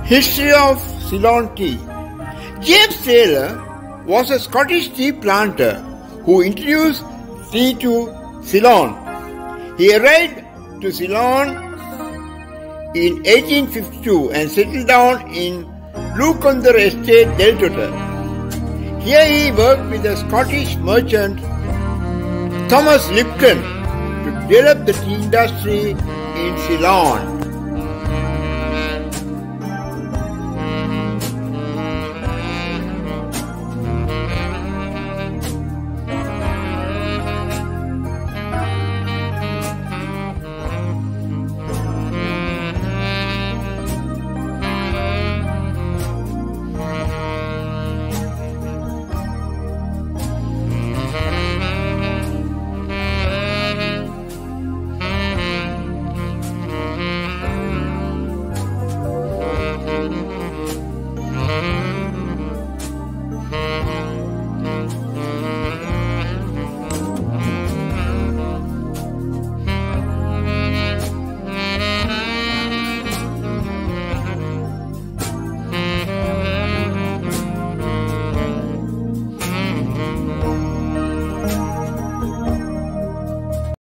History of Ceylon tea. James Taylor was a Scottish tea planter who introduced tea to Ceylon. He arrived to Ceylon in 1852 and settled down in Lukondar Estate, Deltota. Here he worked with the Scottish merchant Thomas Lipton to develop the tea industry in Ceylon.